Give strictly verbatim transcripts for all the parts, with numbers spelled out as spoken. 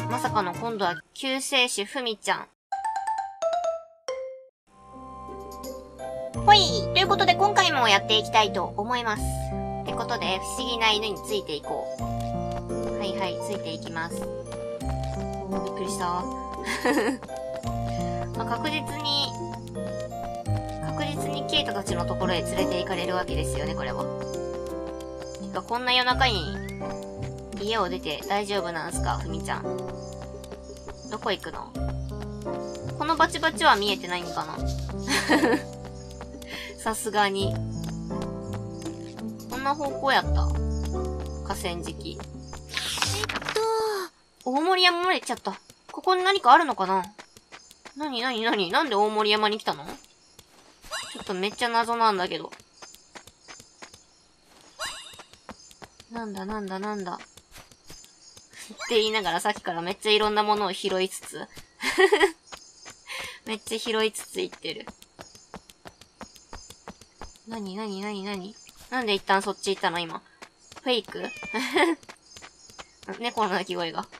まさかの今度は救世主ふみちゃん。ほい。ということで今回もやっていきたいと思います。ってことで、不思議な犬についていこう。はいはい、ついていきます。おー、びっくりした。まあ、確実に、確実にケイトたちのところへ連れて行かれるわけですよね、これは。てか、こんな夜中に家を出て大丈夫なんすか、ふみちゃん。どこ行くの？このバチバチは見えてないんかなさすがに。こんな方向やった？河川敷。えっと、大森山まで行っちゃった。ここに何かあるのかな？なになになに？なんで大森山に来たの？ちょっとめっちゃ謎なんだけど。なんだなんだなんだ。って言いながらさっきからめっちゃいろんなものを拾いつつ。めっちゃ拾いつつ行ってる。なになになになに？なんで一旦そっち行ったの今。フェイク？猫の鳴き声が。ん？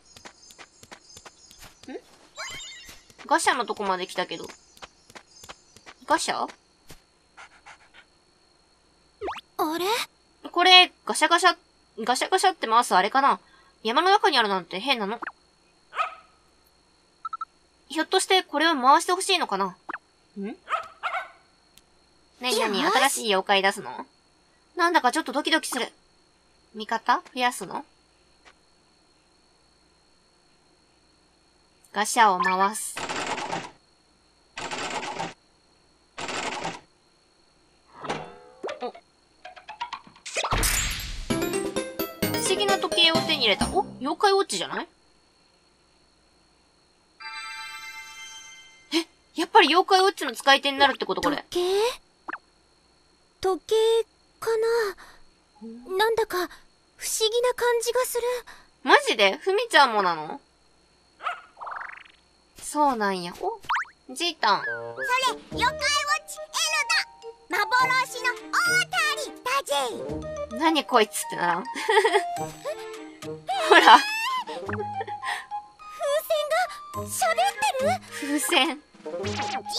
ガシャのとこまで来たけど。ガシャ？ あれ？ これ、ガシャガシャ、ガシャガシャって回すあれかな？山の中にあるなんて変なの。ひょっとしてこれを回してほしいのかな？ん？なになに新しい妖怪出すの？なんだかちょっとドキドキする。味方？増やすの？ガシャを回す。お。不思議な時計を手に入れた。お？妖怪ウォッチじゃない？え？やっぱり妖怪ウォッチの使い手になるってことこれ。 時計？時計かな？なんだか不思議な感じがする。 マジで？ふみちゃんもなの？そうなんや。お、ジータン。 それ、妖怪ウォッチ エル だ！幻の大当たりだぜ！ 何こいつってならん。ほら。 風船が喋ってる？ 風船。 ジータン、風船違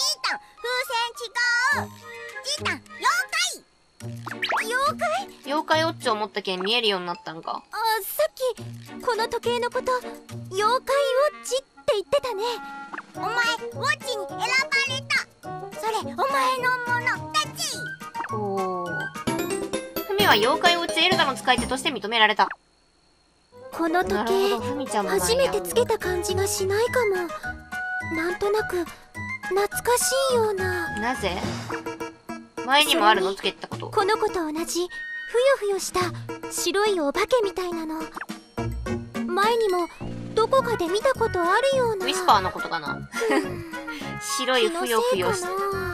う！ジータン、妖怪！妖怪？ 妖怪ウォッチを持ったけん見えるようになったんか。 あ、さっき、この時計のこと、妖怪ウォッチって言ってたね。お前、ウォッチに選ばれた。それ、お前のものだち。 おー。ふみは妖怪ウォッチエルダの使い手として認められた。 この時計、初めてつけた感じがしないかも。なんとなく、懐かしいような。 なぜ？前にもあるのつけたこと。 この子と同じ、ふよふよした白いお化けみたいなの。前にもどこかで見たことあるような。 ウィスパーのことかな。白いふよふよした。ジータン、お前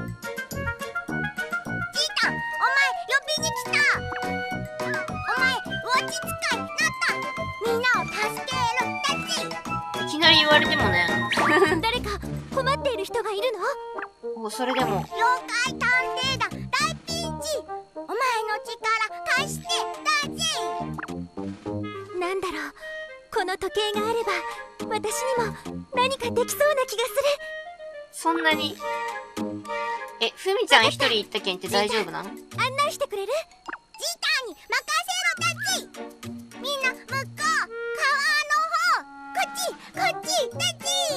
呼びに来た。お前ウォッチ使いなった。みんなを助けるだち。 いきなり言われてもね。 誰か困っている人がいるの？ お、それでも。 妖怪探偵団大ピンチ。お前の力貸してだぜ。なんだろう、この時計があれば私にも何かできそうな気がする。 そんなに。え、ふみちゃん一人行ったけんって大丈夫なの？ 案内してくれる？ジーターに任せろだち。みんな向こう、川の方、こっちこっ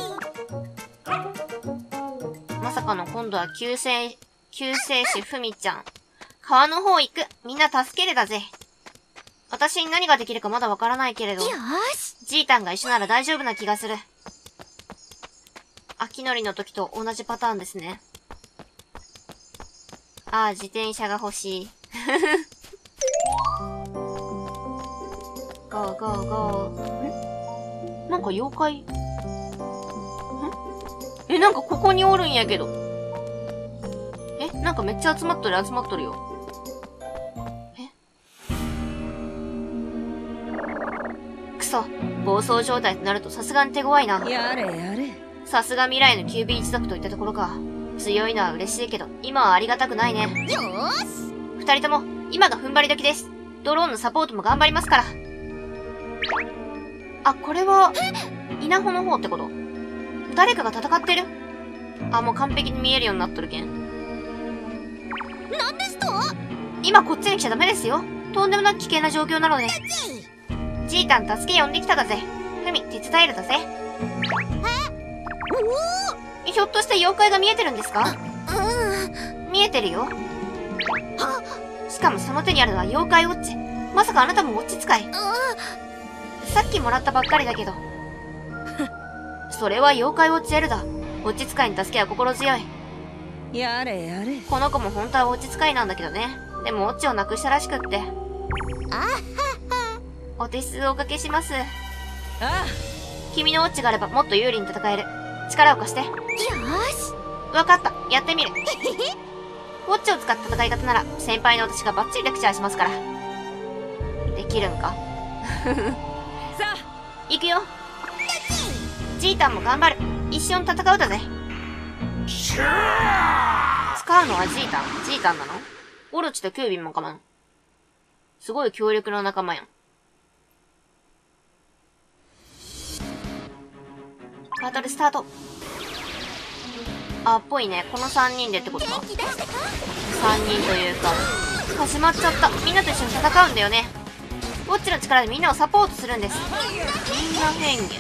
ちだち。 まさかの今度は救世、救世主ふみちゃん。川の方行く。みんな助けるだぜ。私に何ができるかまだわからないけれど。 よし。 ジータンが一緒なら大丈夫な気がする。秋のりの時と同じパターンですね。ああ、自転車が欲しい。ゴーゴーゴー。ん？なんか妖怪？ん？え、なんかここにおるんやけど。え、なんかめっちゃ集まっとる集まっとるよ。え？くそ、暴走状態となるとさすがに手強いな。 やれやれ。 さすが未来のキュービー一族といったところか。強いのは嬉しいけど、今はありがたくないね。 よーし。 二人とも、今が踏ん張り時です。ドローンのサポートも頑張りますから。あ、これは、 稲穂の方ってこと？誰かが戦ってる？あ、もう完璧に見えるようになっとるけん。 なんですと？ 今こっちに来ちゃダメですよ。とんでもなく危険な状況なので。じいたん助け呼んできただぜ。ふみ、手伝えるだぜ。 え？おお！ ひょっとして妖怪が見えてるんですか？ うん。 見えてるよ。 あ、 しかもその手にあるのは妖怪ウォッチ。まさかあなたもウォッチ使い？さっきもらったばっかりだけど。それは妖怪ウォッチ L だ。ウォッチ使いに助けは心強い。 やれやれ。 この子も本当はウォッチ使いなんだけどね。でもウォッチをなくしたらしくって。 あはは。 お手数おかけします。 ああ。 君のウォッチがあればもっと有利に戦える。力を貸して。 よーし。 わかった。やってみる。ウォッチを使った戦い方なら、先輩の私がバッチリレクチャーしますから。できるんか？ さあ、 行くよ。ジータンも頑張る。一緒に戦うだぜ。使うのはジータン？ジータンなの？オロチとキュービンもかまん。すごい強力な仲間やん。バトルスタート。あ、っぽいね。このさんにんでってことか。 元気出したか？ さんにんというか。始まっちゃった。みんなと一緒に戦うんだよね。ウォッチの力でみんなをサポートするんです。みんな変幻。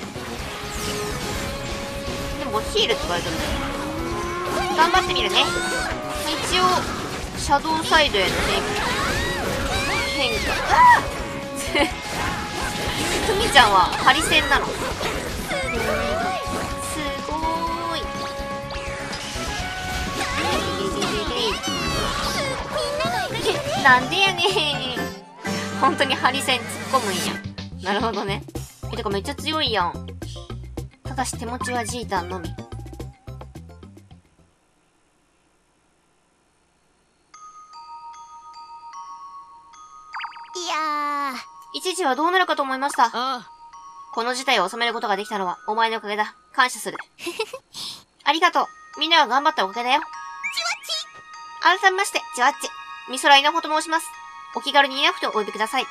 でもこれヒールって書いてあるね。頑張ってみるね。一応、シャドウサイドへの変変化。ああふみちゃんはハリセンなの。すごーい。なんでやねん。本当にハリセン突っ込むんや。なるほどね。え、てかめっちゃ強いやん。ただし手持ちはジータンのみ。 いやー。 一時はどうなるかと思いました。 ああ。 この事態を収めることができたのはお前のおかげだ。感謝する。ありがとう。みんなが頑張ったおかげだよ。 ちわち。 改めまして、ジワッチ。美空稲穂と申します。お気軽に稲穂とお呼びください。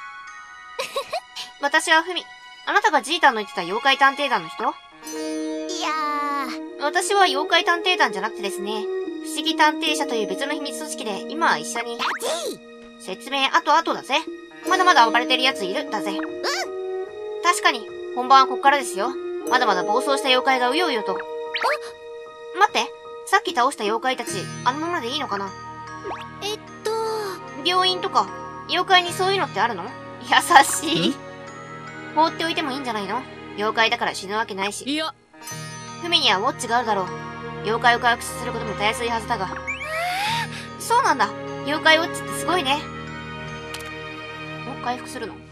私はふみ。あなたがジータンの言ってた妖怪探偵団の人？ いやー。 私は妖怪探偵団じゃなくてですね、不思議探偵社という別の秘密組織で、今は一緒に。説明あとあとだぜ。まだまだ暴れてるやついる、だぜ。うん。確かに、本番はこっからですよ。まだまだ暴走した妖怪がうようよと。待って、さっき倒した妖怪たち、あのままでいいのかな？ えっと。 病院とか、妖怪にそういうのってあるの？優しい。放っておいてもいいんじゃないの？妖怪だから死ぬわけないし。 いや。 フミにはウォッチがあるだろう。妖怪を回復することもたやすいはずだが。そうなんだ。妖怪ウォッチってすごいね。お、回復するの？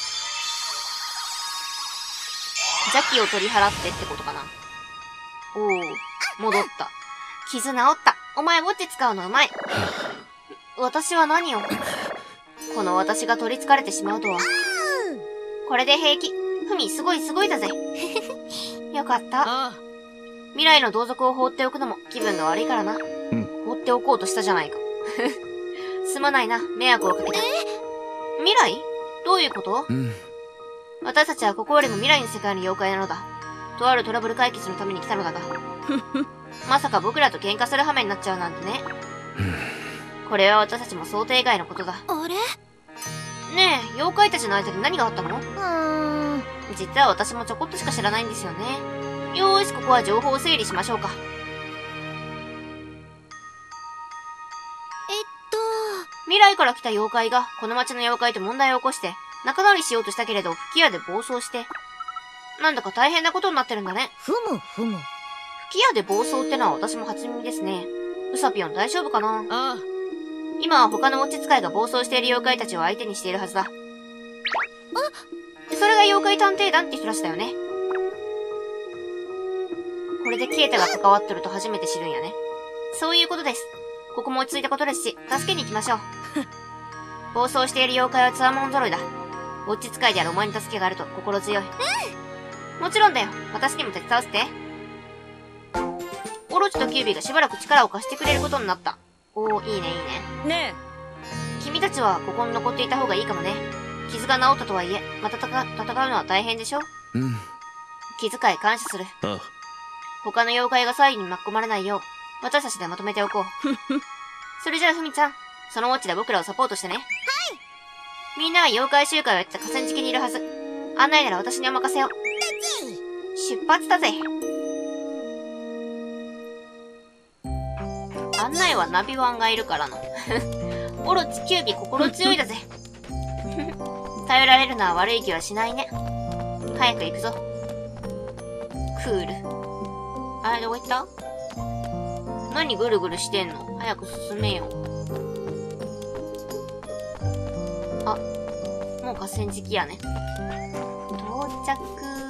邪気を取り払ってってことかな。おお、戻った。傷治った。お前ウォッチ使うのうまい。私は何を？この私が取り憑かれてしまうとは。これで平気。ふみ、すごいすごいだぜ。よかった。 ああ。 未来の同族を放っておくのも気分が悪いからな。うん、放っておこうとしたじゃないか。すまないな、迷惑をかけて。未来？どういうこと？うん、私たちはここよりも未来の世界の妖怪なのだ。とあるトラブル解決のために来たのだが。まさか僕らと喧嘩する羽目になっちゃうなんてね。これは私たちも想定外のことだ。 あれ？ ねえ、妖怪たちの間に何があったの？ うーん。 実は私もちょこっとしか知らないんですよね。よーし、ここは情報を整理しましょうか。 えっと。 未来から来た妖怪がこの町の妖怪と問題を起こして仲直りしようとしたけれど吹き矢で暴走して、なんだか大変なことになってるんだね。 ふむふむ。 吹き矢で暴走ってのは私も初耳ですね。ウサピョン大丈夫かな？ ああ。 今は他のウォッチ使いが暴走している妖怪たちを相手にしているはずだ。あ、それが妖怪探偵団って人らしだよね。これでケイタが関わってると初めて知るんやね。そういうことです。ここも落ち着いたことですし、助けに行きましょう。暴走している妖怪はつわもの揃いだ。ウォッチ使いであるお前に助けがあると心強い。うん、もちろんだよ。私にも手伝わせて。オロチとキュービーがしばらく力を貸してくれることになった。おー、いいねいいね。 ねえ。君たちはここに残っていた方がいいかもね。傷が治ったとはいえ、また戦うのは大変でしょ？うん。 気遣い感謝する。 ああ。 他の妖怪が騒ぎに巻き込まれないよう、私たちでまとめておこう。それじゃあふみちゃん、そのウォッチで僕らをサポートしてね。はい。みんなが妖怪集会をやってた河川敷にいるはず。案内なら私にお任せを。出発だぜ。案内はナビワンがいるからな。オロチ、キュービ、心強いだぜ。頼られるのは悪い気はしないね。早く行くぞ。クール。あれ、どこ行った？何ぐるぐるしてんの？早く進めよ。あ、もう河川敷やね。到着。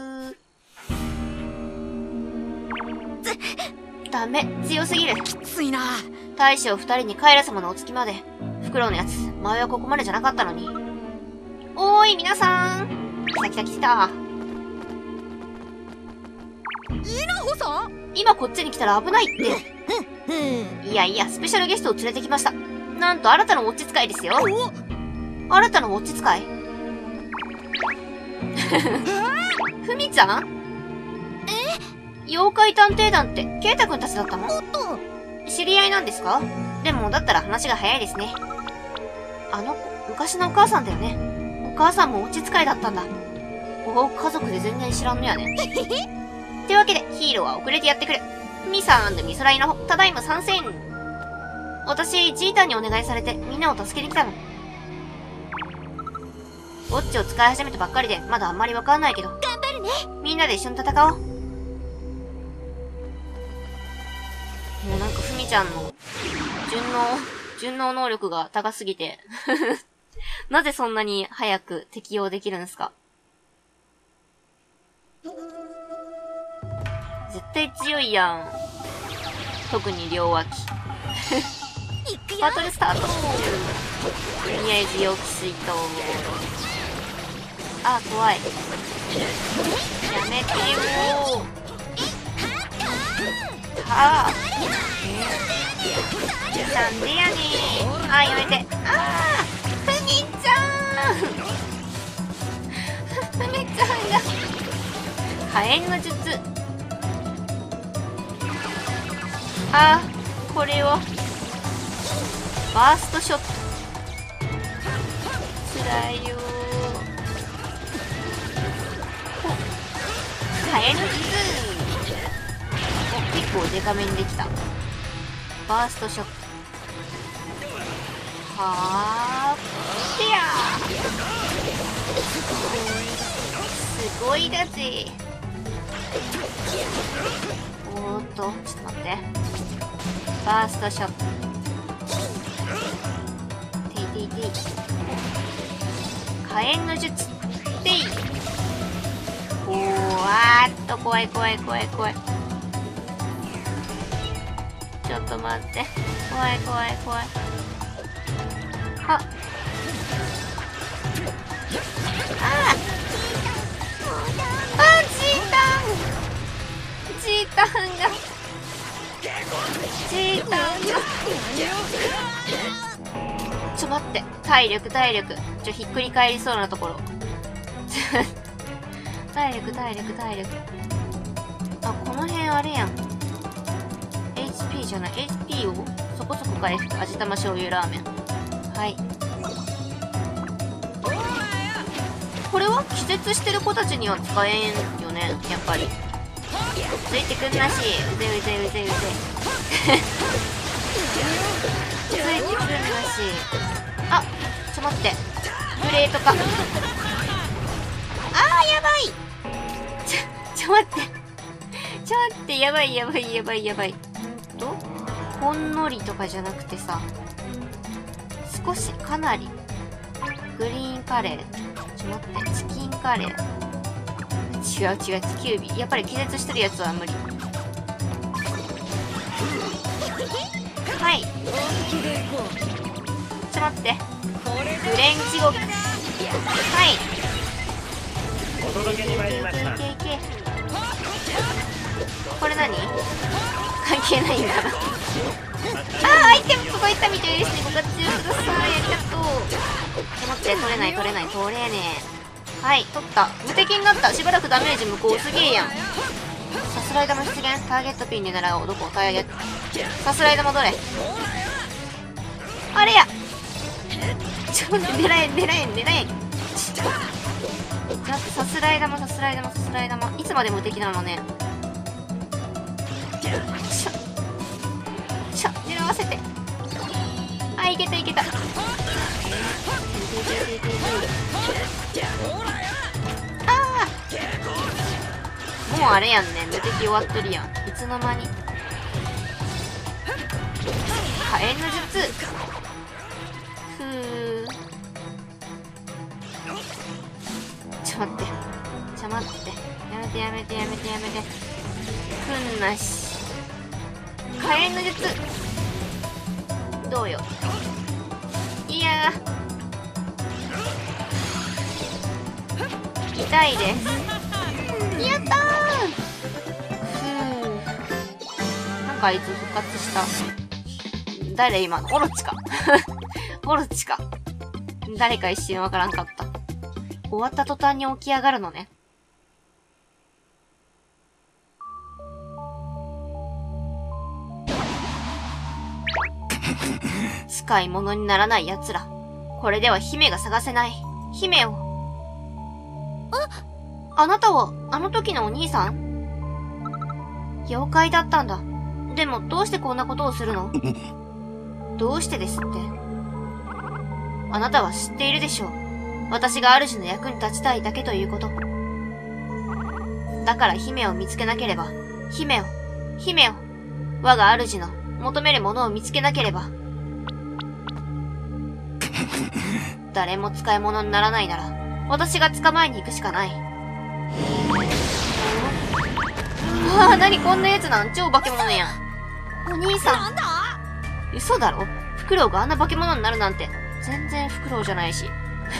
ダメ、強すぎる。 きついな。 大将二人にカイラ様のお付きまで。フクロウのやつ、前はここまでじゃなかったのに。おーい、皆さん。来た来た来た。 イナホさん？ 今こっちに来たら危ないって。いやいや、スペシャルゲストを連れてきました。なんと新たなウォッチ使いですよ。新たなウォッチ使い？ふみちゃん？え？妖怪探偵団ってケイタくんたちだったの？知り合いなんですか？でもだったら話が早いですね。あの子、昔のお母さんだよね。お母さんもウォッチ使いだったんだ。おお、家族で全然知らんのやね。ってわけで、ヒーローは遅れてやってくる。ミサミソライのただいま参戦。私、ジータンにお願いされて、みんなを助けに来たの。ウォッチを使い始めたばっかりで、まだあんまりわかんないけど。 頑張るね。 みんなで一緒に戦おう。もうなんか、ふみちゃんの、順応、順応能力が高すぎて。なぜそんなに早く適用できるんですか？絶対強いやん。特に両脇。バトルスタート。とりあえず陽気水筒。あ、怖い。やめてよー。はあ。なんでやねー。あ、やめて。あー、ふみちゃん。ふみちゃんが。火炎の術。あー、これをバーストショット。つらいよー。火炎の術。お、結構デカめにできた。バーストショット。はーてやー。すごいだぜ。おーっと、ちょっと待って。バーストショット。ていていてい。火炎の術。てい。おー、あーっと、怖い怖い怖い怖い。ちょっと待って。怖い怖い怖い。あ。あー。あー、ジータン。ジータンが。ジータンが。ちょ待って。体力体力。ちょ、ひっくり返りそうなところ。体力体力体力。あ、この辺あれやん。エイチピー じゃない。エイチピー をそこそこ回復。味玉醤油ラーメン。はい。これは気絶してる子たちには使えんよね、やっぱり。ついてくんなし。うぜうぜうぜうぜ。ついてくんなし。あ、ちょ待って。プレートか。あー、やばい。ちょ、ちょ待って。ちょ待って、やばいやばいやばいやばい。と、ほんのりとかじゃなくてさ、少し、かなり。グリーンカレー。ちょ待って、チキンカレー。違う違う、キュービー。やっぱり気絶してるやつは無理。はい。ちょ待って。フレンチゴク。はい。 お届けに参りました。 これ何？関係ないんだな。あー、アイテム届いたみたいですね。ご活用ください。ありがとう。ちょ待って、取れない取れない取れねえ。 はい、取った。無敵になった。しばらくダメージ無効。すげえやん。さすらい玉出現。ターゲットピンで狙おう。どこターゲット。さすらい玉どれあれやちょっと待って、狙えん、狙えん、狙えん。ちょっと待って、さすらい玉、さすらい玉、さすらい玉。いつまで無敵なのね。ちょ、ちょ、狙わせて。あ、いけたいけた。ああもうあれやんね。無敵終わっとるやん。いつの間に。火炎の術。ふー。ちょ、待って。ちょ、待って。やめてやめてやめてやめて。ふんなし。火炎の術。どうよ。いやー。痛いです。やったー。ふー。なんかあいつ復活した。誰今のオロチか。オロチか。誰か一瞬わからんかった。終わった途端に起き上がるのね。使い物にならない奴ら。これでは姫が探せない。姫を。あ、あなたは、あの時のお兄さん？妖怪だったんだ。でも、どうしてこんなことをするの？どうしてですって。あなたは知っているでしょう。私が主の役に立ちたいだけということ。だから姫を見つけなければ、姫を、姫を、我が主の求めるものを見つけなければ。誰も使い物にならないなら、私が捕まえに行くしかない。ああ、なにこんなやつなん？超化け物やん。お兄さん。 なんだ？ 嘘だろ？フクロウがあんな化け物になるなんて、全然フクロウじゃないし。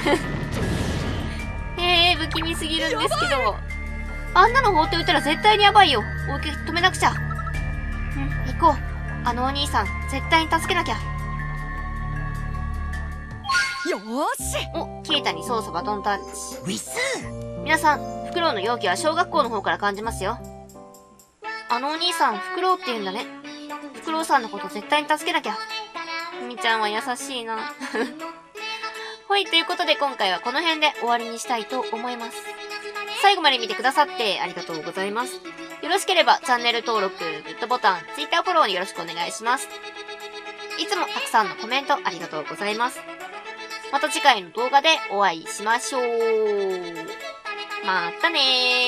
へえ、不気味すぎるんですけど。あんなの放っておいたら絶対にやばいよ。受け止めなくちゃ。うん、行こう。あのお兄さん、絶対に助けなきゃ。 よーし。 お、ケイタに操作バトンタッチ。 ウィス。 皆さん、フクロウの容器は小学校の方から感じますよ。あのお兄さん、フクロウって言うんだね。フクロウさんのこと絶対に助けなきゃ。ふみちゃんは優しいな。はい、ということで今回はこの辺で終わりにしたいと思います。最後まで見てくださってありがとうございます。よろしければチャンネル登録、グッドボタン、Twitter フォローによろしくお願いします。いつもたくさんのコメントありがとうございます。また次回の動画でお会いしましょう。またね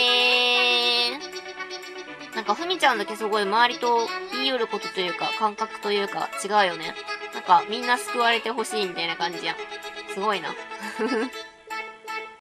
ー。なんかふみちゃんだけすごい周りと言い寄ることというか感覚というか違うよね。なんかみんな救われてほしいみたいな感じやん。すごいな。